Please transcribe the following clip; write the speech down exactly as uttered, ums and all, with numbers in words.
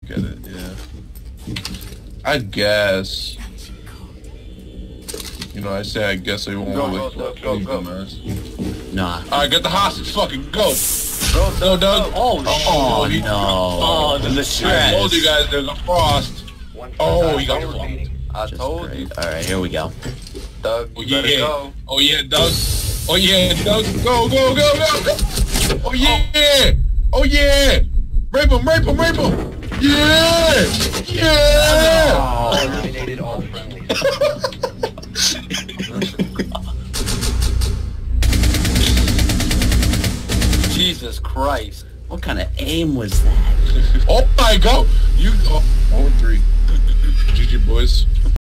Get it, yeah. I guess. You know, I say I guess they won't Go, like go, go, go, go. Nah. Alright, get the hostage, fucking go! Go, No, Doug. Oh, Oh, oh he- no. Oh, the I stress. told you guys there's a frost. Oh, he got fucked. I Just told great. you. Alright, here we go. Doug, Oh you better yeah. go. Oh yeah, Doug. Oh yeah, Doug. Go, go, go, go, go. Oh yeah. Oh yeah. Rape him, rape him, rape him. Yeah. Yeah. Eliminated all friendlies. Jesus Christ. What kind of aim was that? Oh my God. You. Oh, oh three. G G boys.